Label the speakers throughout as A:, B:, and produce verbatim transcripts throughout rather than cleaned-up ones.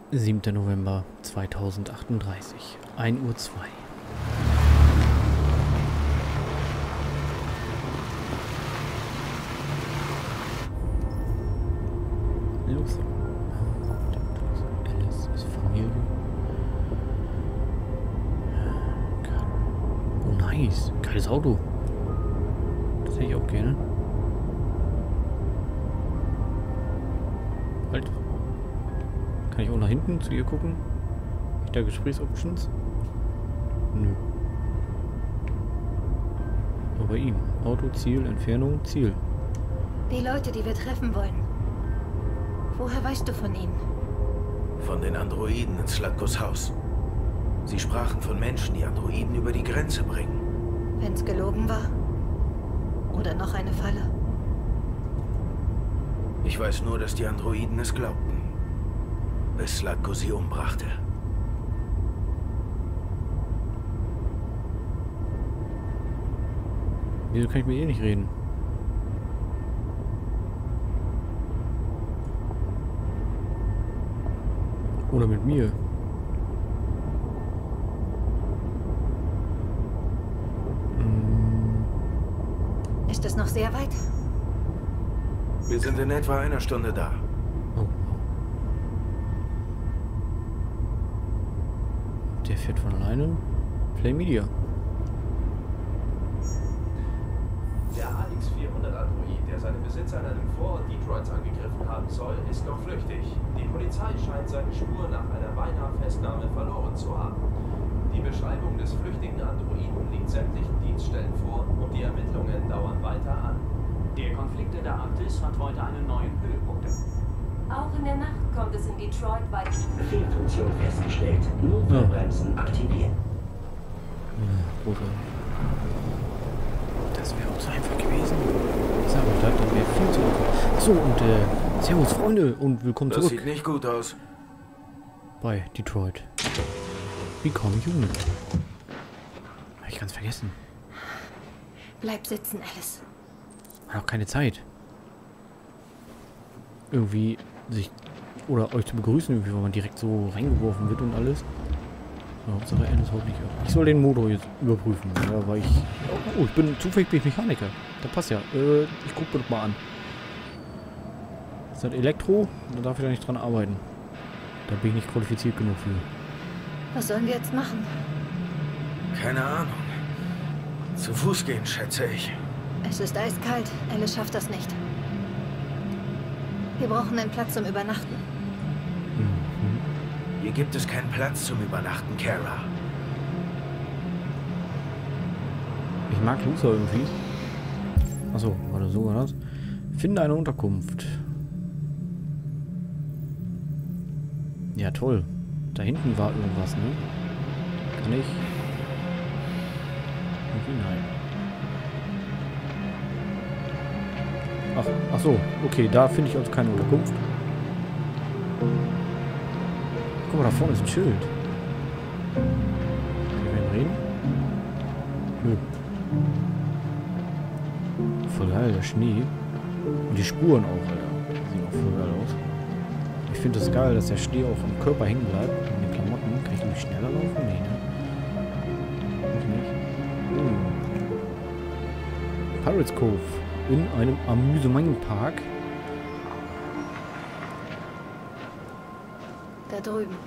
A: siebter November zweitausendachtunddreißig, ein Uhr zwei. Los. Alice ist Familie. Oh, nice. Geiles Auto. Das hätte ich auch gerne. Halt. Kann ich auch nach hinten zu ihr gucken? Hab ich da Gesprächsoptions? Nö. Nur bei ihm. Auto, Ziel, Entfernung, Ziel.
B: Die Leute, die wir treffen wollen. Woher weißt du von ihnen?
C: Von den Androiden in Slatkos Haus. Sie sprachen von Menschen, die Androiden über die Grenze bringen.
B: Wenn's gelogen war? Oder noch eine Falle?
C: Ich weiß nur, dass die Androiden es glaubten. Bis Slatko sie umbrachte.
A: Wieso kann ich mit ihr nicht reden? Oder mit mir? Hm.
B: Ist es noch sehr weit?
C: Wir sind in etwa einer Stunde da.
A: Oh. Der fährt von alleine. Play Media.
D: Der A X vierhundert Android, der seine Besitzer in einem Vorort Detroits angegriffen haben soll, ist noch flüchtig. Die Polizei scheint seine Spur nach einer beinahe Festnahme verloren zu haben. Die Beschreibung des flüchtigen Androiden liegt sämtlichen Dienststellen vor und die Ermittlungen dauern weiter an. Der Konflikt in der Arktis hat heute einen neuen Höhepunkt.
E: Auch in der Nacht kommt es in Detroit weiter.
F: Fehlfunktion festgestellt. Notfallbremsen aktivieren.
A: Ja, das wäre auch so einfach gewesen. Ich sage mal, das wäre viel zu einfach. So, und äh, servus Freunde und willkommen
C: Das
A: zurück.
C: sieht nicht gut aus.
A: Bei Detroit. Become Human. Hab ich ganz vergessen.
B: Bleib sitzen, Alice.
A: Hat auch keine Zeit. Irgendwie sich oder euch zu begrüßen, irgendwie, weil man direkt so reingeworfen wird und alles. Ja, Hauptsache Alice haut nicht ab. Ich soll den Motor jetzt überprüfen, ja, weil ich. Oh, ich bin zufällig bin ich Mechaniker. Das passt ja. Äh, ich gucke mir das mal an. Ist das Elektro? Da darf ich da nicht dran arbeiten. Da bin ich nicht qualifiziert genug für.
B: Was sollen wir jetzt machen?
C: Keine Ahnung. Zu Fuß gehen, schätze ich.
B: Es ist eiskalt. Alice schafft das nicht. Wir brauchen einen Platz zum Übernachten.
A: Mhm.
C: Hier gibt es keinen Platz zum Übernachten, Kara.
A: Ich mag Loser irgendwie. Achso, warte, so war das. Finde eine Unterkunft. Ja, toll. Da hinten war irgendwas, ne? Kann ich? Irgendwie nein. Ach, ach so, okay, da finde ich also keine Unterkunft. Guck mal, da vorne ist ein Schild. Können wir reden? Nö. Voll geil, der Schnee. Und die Spuren auch, Alter. Die sehen auch voll geil aus. Ich finde es das geil, dass der Schnee auch am Körper hängen bleibt. In den Klamotten. Kann ich nämlich schneller laufen? Nee, ne? Ich nicht. Hm. Pirates Cove. In einem Amüsementpark.
B: Da drüben.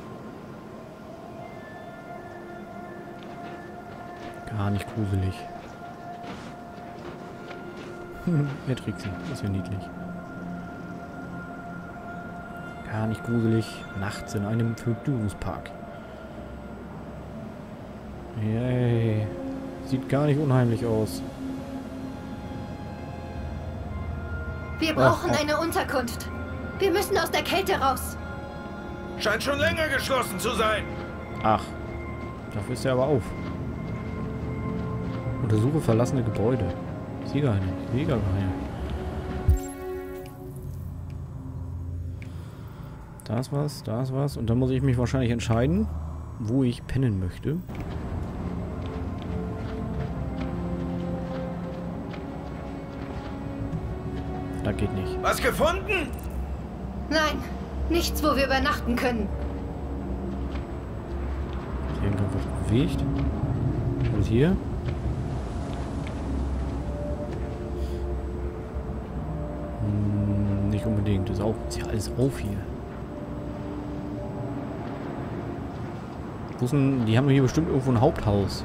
A: Gar nicht gruselig. Er trägt sie. Ist ja niedlich. Gar nicht gruselig. Nachts in einem Vergnügungspark. Yay. Sieht gar nicht unheimlich aus.
B: Wir brauchen
A: Ach, ach.
B: eine Unterkunft. Wir müssen aus der Kälte raus.
C: Scheint schon länger geschlossen zu sein.
A: Ach. Dafür ist er aber auf. Untersuche verlassene Gebäude. Ich sehe gar nicht. Ich sehe gar keine. Da ist was, da ist was. Und dann muss ich mich wahrscheinlich entscheiden, wo ich pennen möchte. Da geht nicht.
C: Was gefunden?
B: Nein, nichts, wo wir übernachten können.
A: Hier irgendwas was bewegt. Und hier? Hm, nicht unbedingt. Das ist, auch, ist ja alles auf hier. Wo ist denn, die haben doch hier bestimmt irgendwo ein Haupthaus.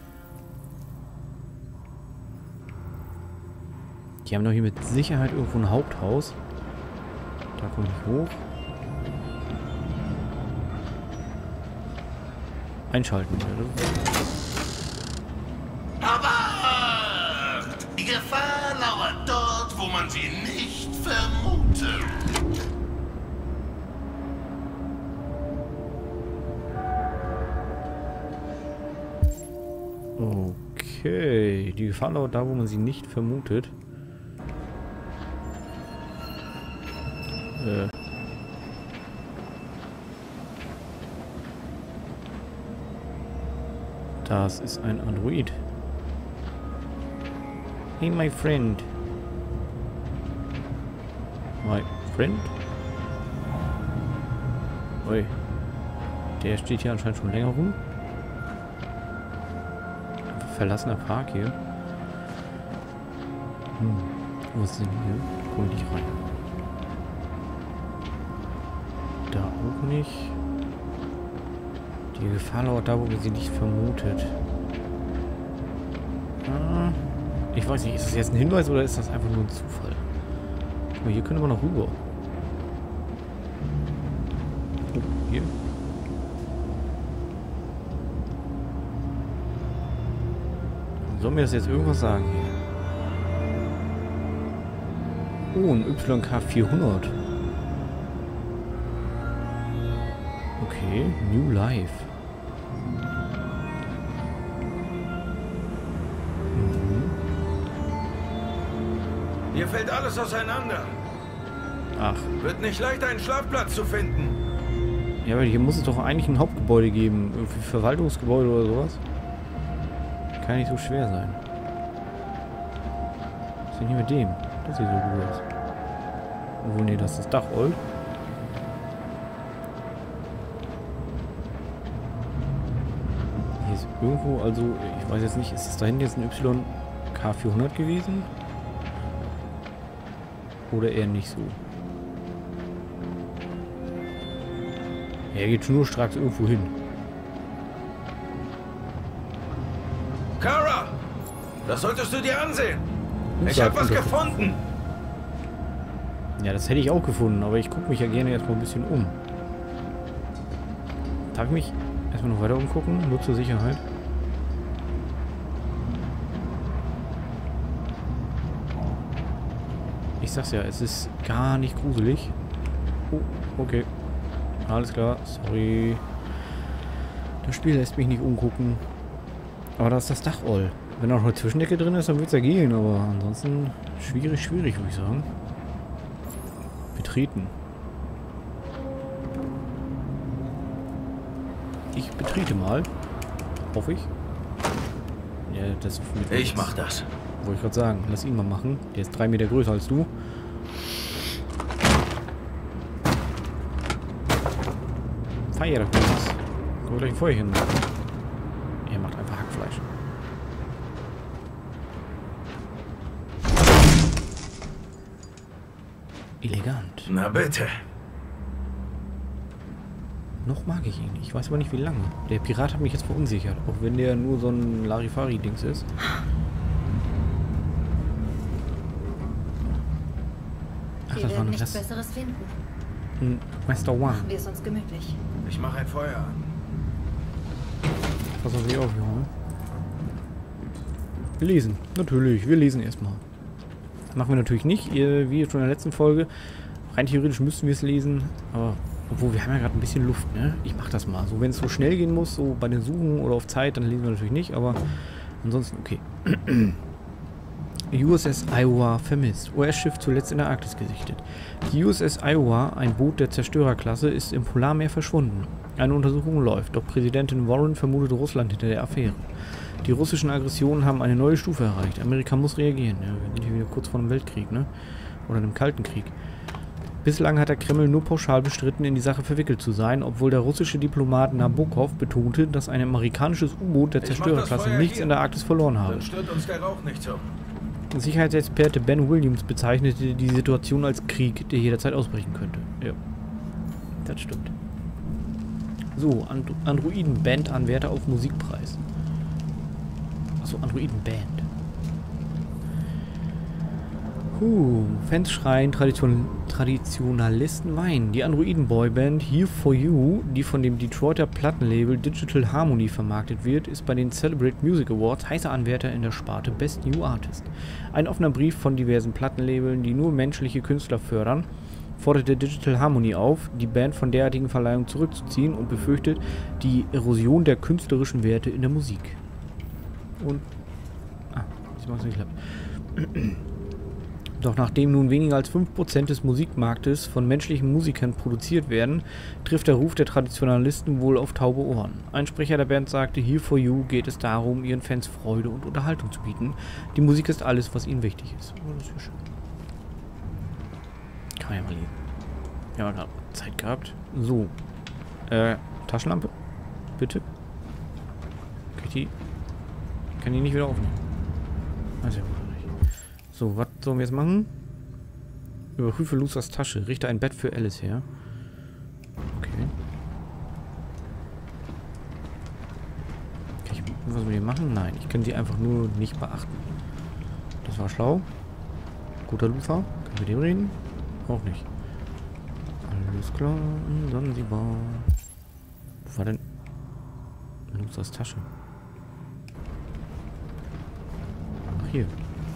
A: Die haben doch hier mit Sicherheit irgendwo ein Haupthaus. Da komme ich hoch. Einschalten.
G: Aber die Gefahr lauert dort, wo man sie nicht vermutet.
A: Okay, die Gefahr lauert da, wo man sie nicht vermutet. Äh. Das ist ein Android. Hey, my friend. My friend? Ui. Der steht hier anscheinend schon länger rum. Verlassener Park hier. Hm. Wo ist denn hier? Komm nicht rein. Da auch nicht. Die Gefahr lauert da, wo man sie nicht vermutet. Ah, ich weiß nicht, ist das jetzt ein Hinweis oder ist das einfach nur ein Zufall? Guck mal, hier können wir noch rüber. Oh, hier. Soll mir das jetzt irgendwas sagen hier? Oh, ein Y K vierhundert. Okay, New Life. Mhm.
C: Hier fällt alles auseinander.
A: Ach.
C: Wird nicht leicht, einen Schlafplatz zu finden.
A: Ja, aber hier muss es doch eigentlich ein Hauptgebäude geben. Irgendwie Verwaltungsgebäude oder sowas. Kann nicht so schwer sein. Was ist denn hier mit dem? Das sieht so gut aus. Obwohl, nee, das ist das Dachroll. Hier ist irgendwo, also, ich weiß jetzt nicht, ist das da hinten jetzt ein Y K vierhundert gewesen? Oder eher nicht so? Er geht schnurstracks irgendwo hin.
C: Kara! Das solltest du dir ansehen!
A: Und
C: Ich hab was
A: sagt,
C: gefunden!
A: Ja, das hätte ich auch gefunden, aber ich gucke mich ja gerne erstmal ein bisschen um. Darf ich mich erstmal noch weiter umgucken? Nur zur Sicherheit. Ich sag's ja, es ist gar nicht gruselig. Oh, okay. Alles klar, sorry. Das Spiel lässt mich nicht umgucken. Aber da ist das Dachroll. Wenn auch noch eine Zwischendecke drin ist, dann wird's ja gehen, aber ansonsten schwierig, schwierig, würde ich sagen. Betreten. Ich betrete mal. Hoffe ich. Ja, das
C: Ich mach das.
A: Wollte ich gerade sagen. Lass ihn mal machen. Der ist drei Meter größer als du. Feier doch was. Komm gleich ein Feuerchen machen. Er macht einfach Hackfleisch. Elegant.
C: Na bitte.
A: Noch mag ich ihn. Ich weiß aber nicht, wie lange. Der Pirat hat mich jetzt verunsichert. Auch wenn der nur so ein Larifari-Dings ist. Ach,
B: Wir
A: das war
B: werden
A: ein
B: nichts
A: Rest.
B: Besseres finden.
A: Ein Master One.
B: Machen wir es uns gemütlich.
C: Ich mache ein Feuer an.
A: Pass auf dich auf, Junge. Wir lesen. Natürlich. Wir lesen erstmal. Machen wir natürlich nicht. Ihr, wie schon in der letzten Folge. Rein theoretisch müssten wir es lesen. Aber, obwohl, wir haben ja gerade ein bisschen Luft, ne? Ich mach das mal. So, wenn es so schnell gehen muss, so bei den Suchen oder auf Zeit, dann lesen wir natürlich nicht. Aber ansonsten, okay. U S S Iowa vermisst. U S-Schiff zuletzt in der Arktis gesichtet. Die U S S Iowa, ein Boot der Zerstörerklasse, ist im Polarmeer verschwunden. Eine Untersuchung läuft, doch Präsidentin Warren vermutet Russland hinter der Affäre. Die russischen Aggressionen haben eine neue Stufe erreicht. Amerika muss reagieren. Ja, wir sind hier wieder kurz vor einem Weltkrieg, ne? Oder einem Kalten Krieg. Bislang hat der Kreml nur pauschal bestritten, in die Sache verwickelt zu sein, obwohl der russische Diplomat Nabokov betonte, dass ein amerikanisches U-Boot der Zerstörerklasse nichts in der Arktis verloren habe.
C: Dann stört uns der Rauch nicht so.
A: Sicherheitsexperte Ben Williams bezeichnete die Situation als Krieg, der jederzeit ausbrechen könnte. Ja, das stimmt. So, And Androiden-Band-Anwärter auf Musikpreis. Achso, Androiden-Band. Huh, Fans schreien, Tradition Traditionalisten weinen. Die Androiden-Boyband Here For You, die von dem Detroiter Plattenlabel Digital Harmony vermarktet wird, ist bei den Celebrate Music Awards heißer Anwärter in der Sparte Best New Artist. Ein offener Brief von diversen Plattenlabeln, die nur menschliche Künstler fördern, forderte Digital Harmony auf, die Band von derartigen Verleihungen zurückzuziehen und befürchtet die Erosion der künstlerischen Werte in der Musik. Und... Ah, ich mach's nicht klappt. Doch nachdem nun weniger als fünf Prozent des Musikmarktes von menschlichen Musikern produziert werden, trifft der Ruf der Traditionalisten wohl auf taube Ohren. Ein Sprecher der Band sagte, Here For You geht es darum, ihren Fans Freude und Unterhaltung zu bieten. Die Musik ist alles, was ihnen wichtig ist. Oh, das ist ja schön. Kann man ja mal lesen. Wir haben gerade Zeit gehabt. So. Äh, Taschenlampe? Bitte? Kann ich die... Kann die nicht wieder aufnehmen? Also, so, was sollen wir jetzt machen? Überprüfe Lucas Tasche. Richte ein Bett für Alice her. Okay. Kann ich was mit ihr machen? Nein, ich kann sie einfach nur nicht beachten. Das war schlau. Guter Luther. Können wir mit dem reden? Auch nicht. Alles klar. Dann sie war... Wo war denn Lucas Tasche? Ach, hier.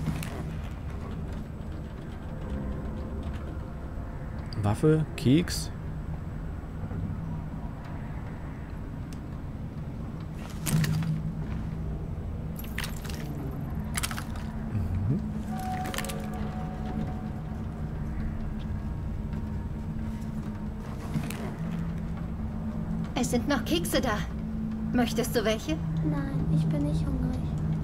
A: Waffe, Keks. Mhm.
B: Es sind noch Kekse da. Möchtest du welche?
H: Nein, ich bin nicht hungrig.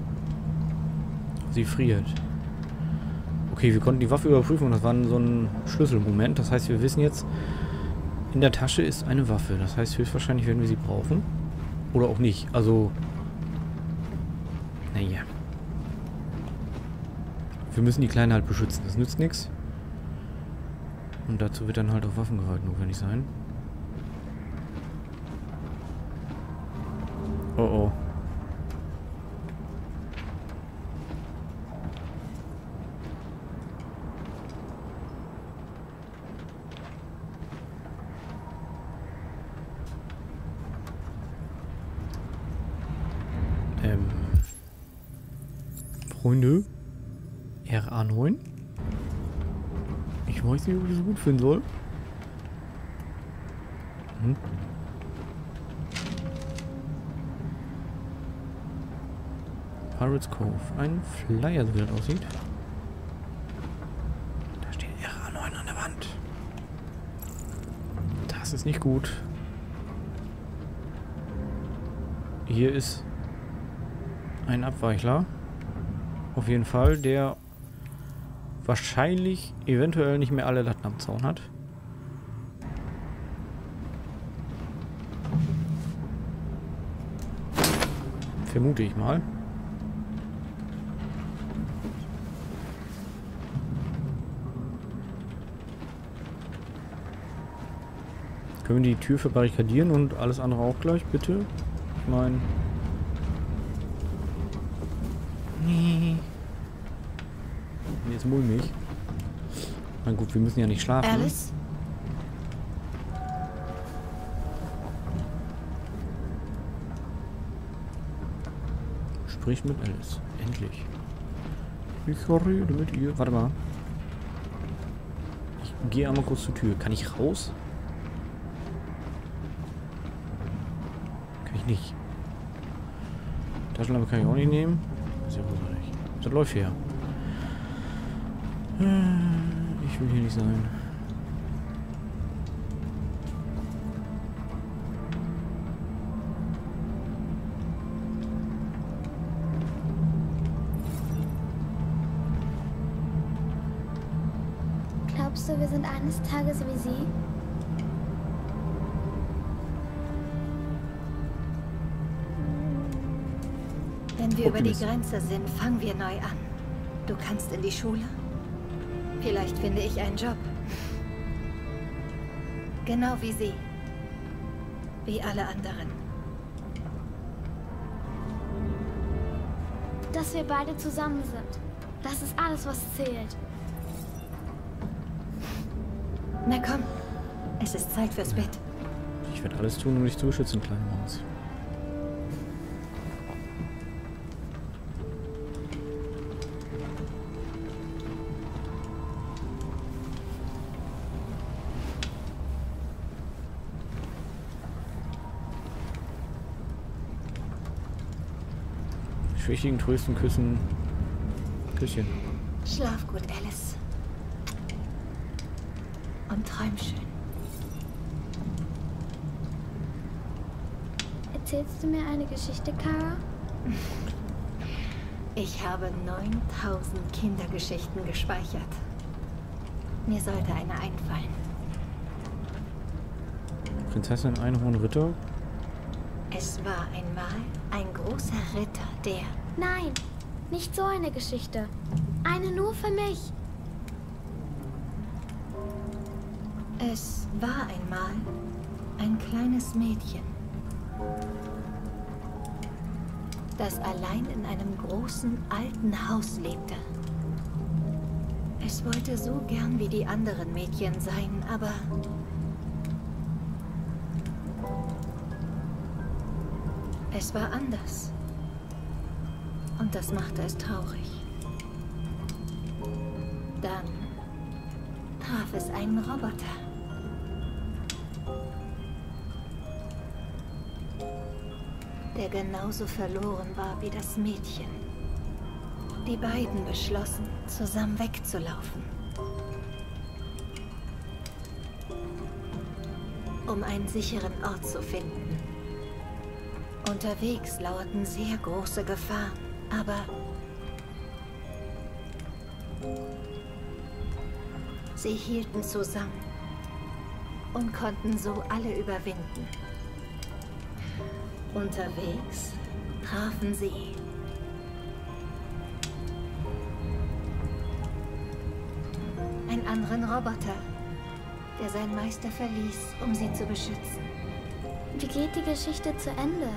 A: Sie friert. Okay, wir konnten die Waffe überprüfen und das war so ein Schlüsselmoment. Das heißt, wir wissen jetzt, in der Tasche ist eine Waffe. Das heißt, höchstwahrscheinlich werden wir sie brauchen. Oder auch nicht. Also, naja. Wir müssen die Kleine halt beschützen. Das nützt nichts. Und dazu wird dann halt auch Waffengewalt notwendig sein. Oh oh. Ähm. Freunde. R A neun. Ich weiß nicht, ob ich das gut finden soll. Hm. Pirates Cove. Ein Flyer, so wie das aussieht. Da steht R A neun an der Wand. Das ist nicht gut. Hier ist ein Abweichler. Auf jeden Fall, der wahrscheinlich eventuell nicht mehr alle Latten am Zaun hat. Vermute ich mal. Können wir die Tür verbarrikadieren und alles andere auch gleich, bitte? Ich meine... Nee. Jetzt mulmig. Na gut, wir müssen ja nicht schlafen.
B: Alice?
A: Sprich mit Alice. Endlich. Ich rede mit ihr. Warte mal. Ich gehe einmal kurz zur Tür. Kann ich raus? Kann ich nicht. Taschenlampe kann ich auch nicht nehmen. Sehr wunderlich. Das läuft hier. Ich will hier nicht sein.
H: Glaubst Glaubst du, wir sind eines Tages wie sie?
B: Wenn wir über die
A: Optimist.
B: Grenze sind, fangen wir neu an. Du kannst in die Schule? Vielleicht finde ich einen Job. Genau wie sie. Wie alle anderen.
H: Dass wir beide zusammen sind. Das ist alles, was zählt.
B: Na komm, es ist Zeit fürs Bett.
A: Ich werde alles tun, um dich zu beschützen, kleine Maus. Schwächigen, trösten, küssen. Küsschen.
B: Schlaf gut, Alice. Und träum schön.
H: Erzählst du mir eine Geschichte, Kara?
B: Ich habe neuntausend Kindergeschichten gespeichert. Mir sollte eine einfallen.
A: Prinzessin, Einhorn, Ritter.
B: Es war einmal ein großer Ritter, der...
H: Nein, nicht so eine Geschichte. Eine nur für mich.
B: Es war einmal ein kleines Mädchen, das allein in einem großen alten Haus lebte. Es wollte so gern wie die anderen Mädchen sein, aber es war anders. Und das machte es traurig. Dann traf es einen Roboter. Der genauso verloren war wie das Mädchen. Die beiden beschlossen, zusammen wegzulaufen. Um einen sicheren Ort zu finden. Unterwegs lauerten sehr große Gefahren, aber sie hielten zusammen und konnten so alle überwinden. Unterwegs trafen sie einen anderen Roboter, der seinen Meister verließ, um sie zu beschützen.
H: Wie geht die Geschichte zu Ende?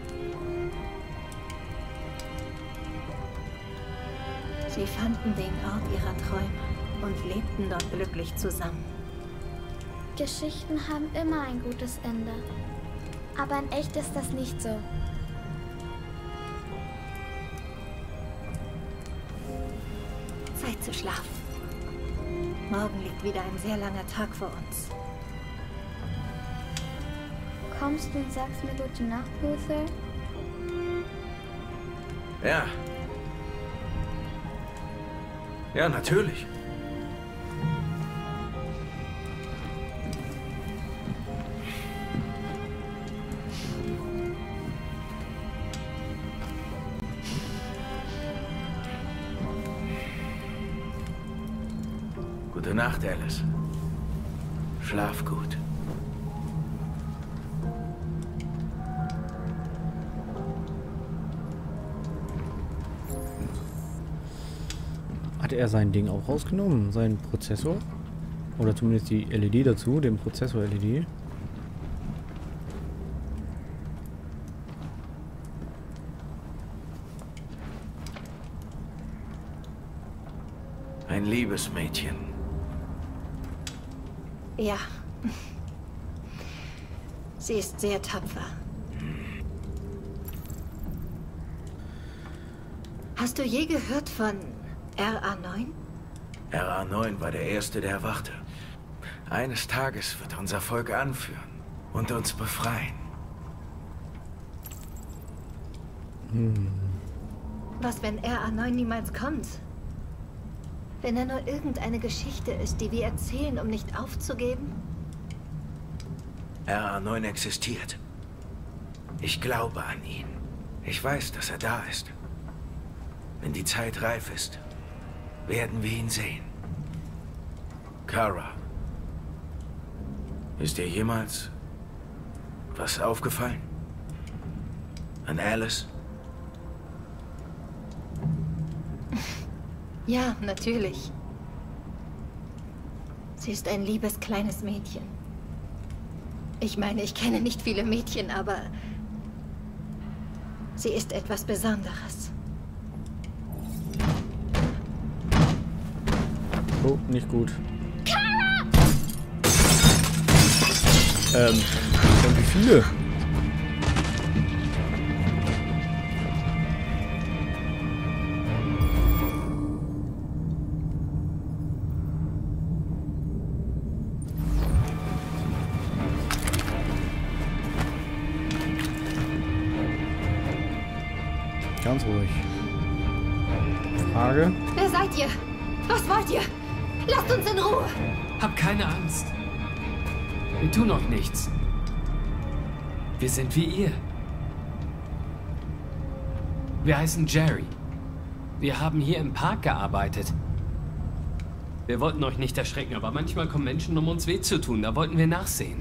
B: Sie fanden den Ort ihrer Träume und lebten dort glücklich zusammen.
H: Geschichten haben immer ein gutes Ende. Aber in echt ist das nicht so.
B: Zeit zu schlafen. Morgen liegt wieder ein sehr langer Tag vor uns.
H: Kommst du und sagst mir gute Nacht, Luther?
C: Ja. Ja, natürlich. Gute Nacht, Alice. Schlaf gut.
A: Hat er sein Ding auch rausgenommen? Seinen Prozessor? Oder zumindest die L E D dazu, den Prozessor L E D?
C: Ein liebes Mädchen.
B: Ja. Sie ist sehr tapfer. Hast du je gehört von R A neun?
C: R A neun war der Erste, der erwachte. Eines Tages wird er unser Volk anführen und uns befreien.
A: Hm.
B: Was, wenn R A neun niemals kommt? Wenn er nur irgendeine Geschichte ist, die wir erzählen, um nicht aufzugeben?
C: R A neun existiert. Ich glaube an ihn. Ich weiß, dass er da ist. Wenn die Zeit reif ist, werden wir ihn sehen. Kara. Ist dir jemals was aufgefallen? An Alice?
B: Ja, natürlich. Sie ist ein liebes kleines Mädchen. Ich meine, ich kenne nicht viele Mädchen, aber sie ist etwas Besonderes.
A: Oh, nicht gut. Ähm, und wie viele? Ganz ruhig. Frage?
B: Wer seid ihr? Was wollt ihr? Lasst uns in Ruhe!
I: Hab keine Angst. Wir tun euch nichts. Wir sind wie ihr. Wir heißen Jerry. Wir haben hier im Park gearbeitet. Wir wollten euch nicht erschrecken, aber manchmal kommen Menschen, um uns weh zu tun. Da wollten wir nachsehen.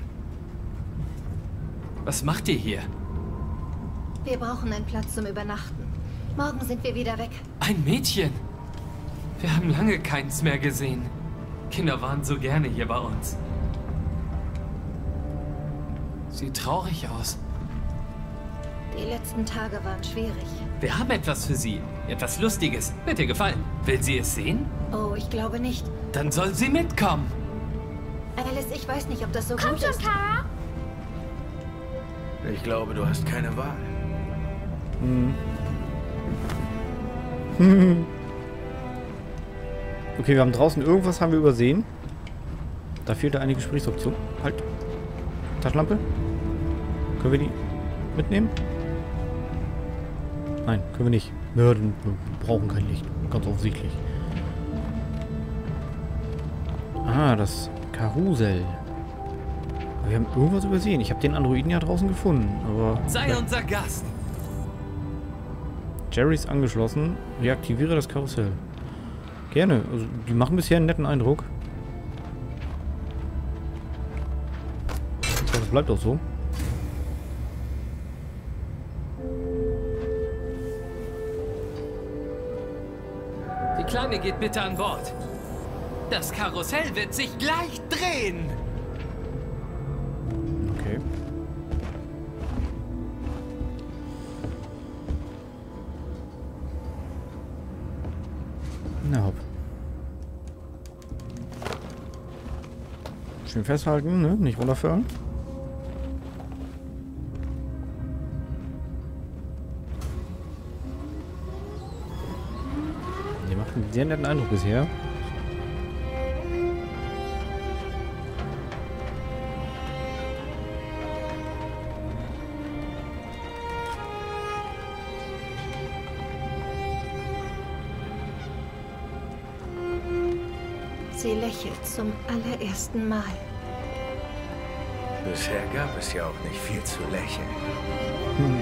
I: Was macht ihr hier?
B: Wir brauchen einen Platz zum Übernachten. Morgen sind wir wieder weg.
I: Ein Mädchen? Wir haben lange keins mehr gesehen. Kinder waren so gerne hier bei uns. Sieht traurig aus.
B: Die letzten Tage waren schwierig.
I: Wir haben etwas für sie. Etwas Lustiges. Wird dir gefallen. Will sie es sehen?
B: Oh, ich glaube nicht.
I: Dann soll sie mitkommen.
B: Alice, ich weiß nicht, ob das so
H: Komm
B: gut
H: schon,
B: ist.
H: Kara!
C: Ich glaube, du hast keine Wahl.
A: Hm. Okay, wir haben draußen irgendwas haben wir übersehen. Da fehlt eine Gesprächsoption. Halt. Taschenlampe. Können wir die mitnehmen? Nein, können wir nicht. Ja, wir brauchen kein Licht. Ganz offensichtlich. Ah, das Karussell. Aber wir haben irgendwas übersehen. Ich habe den Androiden ja draußen gefunden. Aber
I: Sei ja. unser Gast.
A: Jerry ist angeschlossen. Reaktiviere das Karussell. Gerne. Also, die machen bisher einen netten Eindruck. Ich glaube, das bleibt auch so.
I: Die Kleine geht bitte an Bord. Das Karussell wird sich gleich drehen.
A: Okay. Na hopp. Schön festhalten, ne? Nicht runterfallen. Die macht einen sehr netten Eindruck bisher.
B: Sie lächelt zum allerersten Mal.
C: Bisher gab es ja auch nicht viel zu lächeln.
A: Hm.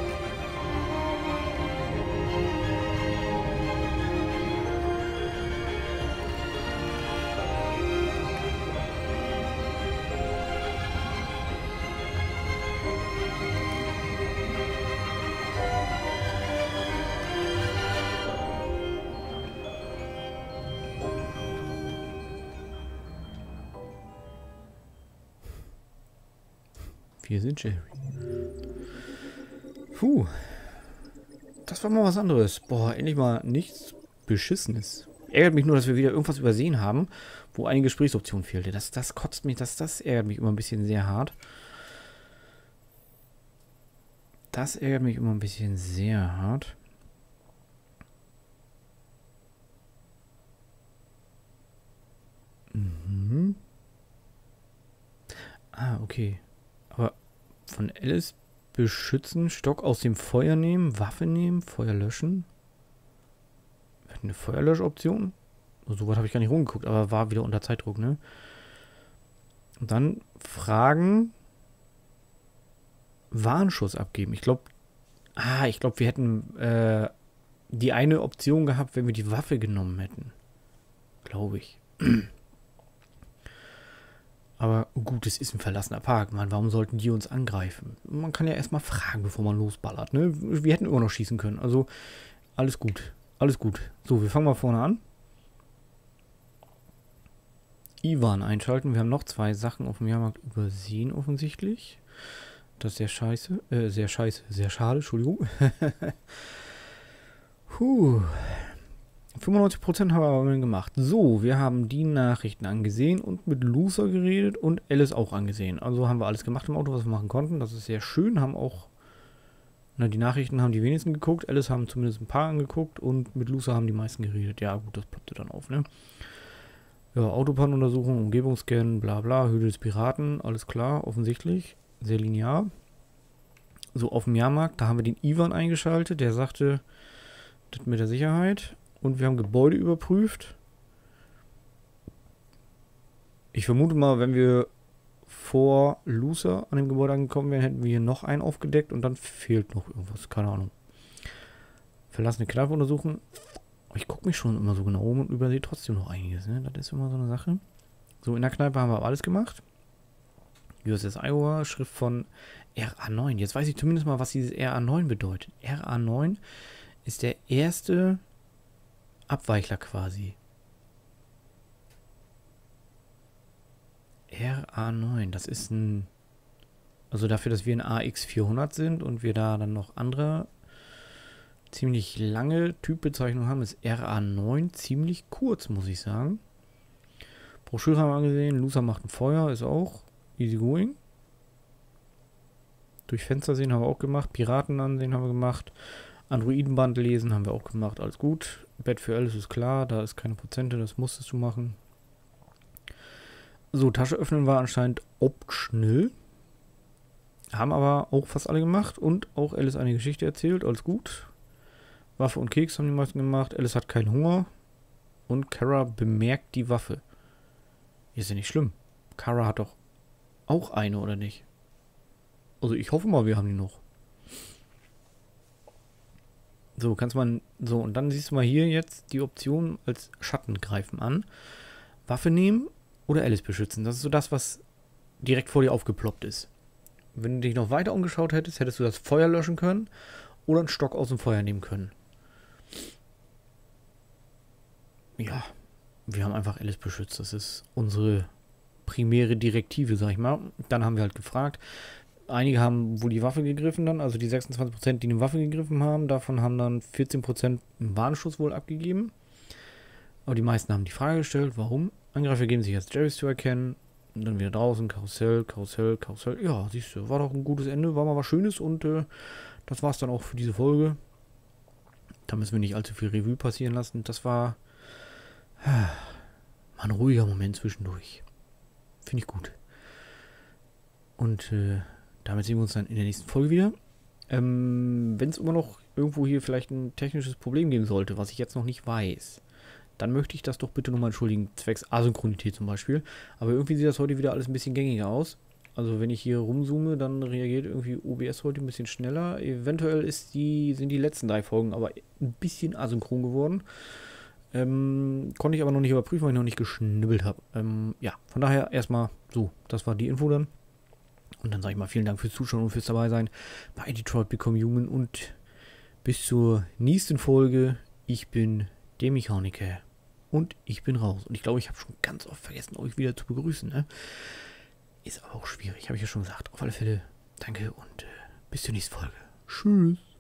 A: Wir sind Jerry. Puh. Das war mal was anderes. Boah, endlich mal nichts Beschissenes. Ärgert mich nur, dass wir wieder irgendwas übersehen haben, wo eine Gesprächsoption fehlte. Das, das kotzt mich, das, das ärgert mich immer ein bisschen sehr hart. Das ärgert mich immer ein bisschen sehr hart. Mhm. Ah, okay. Aber von Alice beschützen, Stock aus dem Feuer nehmen, Waffe nehmen, Feuer löschen. Wir hatten eine Feuerlöschoption. So weit habe ich gar nicht rumgeguckt, aber war wieder unter Zeitdruck, ne? Und dann Fragen. Warnschuss abgeben. Ich glaube, ah, ich glaube, wir hätten äh, die eine Option gehabt, wenn wir die Waffe genommen hätten. Glaube ich. Aber gut, es ist ein verlassener Park, Mann. Warum sollten die uns angreifen? Man kann ja erstmal fragen, bevor man losballert, ne? Wir hätten immer noch schießen können. Also, alles gut. Alles gut. So, wir fangen mal vorne an. Ivan einschalten. Wir haben noch zwei Sachen auf dem Jahrmarkt übersehen, offensichtlich. Das ist sehr scheiße. Äh, sehr scheiße. Sehr schade, Entschuldigung. Puh. fünfundneunzig Prozent haben wir aber gemacht. So, wir haben die Nachrichten angesehen und mit Loser geredet und Alice auch angesehen. Also haben wir alles gemacht im Auto, was wir machen konnten. Das ist sehr schön. Haben auch, na, die Nachrichten haben die wenigsten geguckt. Alice haben zumindest ein paar angeguckt und mit Loser haben die meisten geredet. Ja, gut, das ploppte dann auf, ne? Ja, Autobahnuntersuchung, Umgebungsscan, bla bla, Höhle des Piraten, alles klar, offensichtlich. Sehr linear. So, auf dem Jahrmarkt, da haben wir den Ivan eingeschaltet. Der sagte, das mit der Sicherheit. Und wir haben Gebäude überprüft. Ich vermute mal, wenn wir vor Loser an dem Gebäude angekommen wären, hätten wir hier noch einen aufgedeckt und dann fehlt noch irgendwas. Keine Ahnung. Verlassene Kneipe untersuchen. Ich gucke mich schon immer so genau um und übersehe trotzdem noch einiges. Ne? Das ist immer so eine Sache. So, in der Kneipe haben wir alles gemacht. U S S Iowa, Schrift von R A neun. Jetzt weiß ich zumindest mal, was dieses R A neun bedeutet. R A neun ist der erste Abweichler quasi. R A neun, das ist ein... Also dafür, dass wir ein A X vierhundert sind und wir da dann noch andere ziemlich lange Typbezeichnungen haben, ist R A neun ziemlich kurz, muss ich sagen. Broschüre haben wir angesehen, Loser macht ein Feuer, ist auch easy going. Durch Fenster sehen haben wir auch gemacht, Piraten ansehen haben wir gemacht, Androidenband lesen haben wir auch gemacht, alles gut. Bett für Alice ist klar, da ist keine Prozente, das musstest du machen. So, Tasche öffnen war anscheinend optional. Haben aber auch fast alle gemacht und auch Alice eine Geschichte erzählt, alles gut. Waffe und Keks haben die meisten gemacht. Alice hat keinen Hunger. Und Kara bemerkt die Waffe. Ist ja nicht schlimm. Kara hat doch auch eine, oder nicht? Also ich hoffe mal, wir haben die noch. So, kannst man... So, und dann siehst du mal hier jetzt die Option als Schatten greifen an. Waffe nehmen oder Alice beschützen. Das ist so das, was direkt vor dir aufgeploppt ist. Wenn du dich noch weiter umgeschaut hättest, hättest du das Feuer löschen können oder einen Stock aus dem Feuer nehmen können. Ja, wir haben einfach Alice beschützt. Das ist unsere primäre Direktive, sag ich mal. Dann haben wir halt gefragt. Einige haben wohl die Waffe gegriffen dann, also die sechsundzwanzig Prozent, die eine Waffe gegriffen haben. Davon haben dann vierzehn Prozent einen Warnschuss wohl abgegeben. Aber die meisten haben die Frage gestellt, warum? Angreifer geben sich als Jerrys zu erkennen. Und dann wieder draußen, Karussell, Karussell, Karussell. Ja, siehst du, war doch ein gutes Ende, war mal was Schönes und äh, das war es dann auch für diese Folge. Da müssen wir nicht allzu viel Revue passieren lassen. Das war äh, mal ein ruhiger Moment zwischendurch. Finde ich gut. Und äh, damit sehen wir uns dann in der nächsten Folge wieder. Ähm, wenn es immer noch irgendwo hier vielleicht ein technisches Problem geben sollte, was ich jetzt noch nicht weiß, dann möchte ich das doch bitte nochmal entschuldigen, zwecks Asynchronität zum Beispiel. Aber irgendwie sieht das heute wieder alles ein bisschen gängiger aus. Also wenn ich hier rumzoome, dann reagiert irgendwie O B S heute ein bisschen schneller. Eventuell ist die, sind die letzten drei Folgen aber ein bisschen asynchron geworden. Ähm, konnte ich aber noch nicht überprüfen, weil ich noch nicht geschnibbelt habe. Ähm, ja, von daher erstmal so, das war die Info dann. Und dann sage ich mal vielen Dank fürs Zuschauen und fürs dabei sein bei Detroit Become Human und bis zur nächsten Folge. Ich bin der Mechaniker und ich bin raus. Und ich glaube, ich habe schon ganz oft vergessen, euch wieder zu begrüßen. Ne? Ist aber auch schwierig, habe ich ja schon gesagt. Auf alle Fälle danke und äh, bis zur nächsten Folge. Tschüss.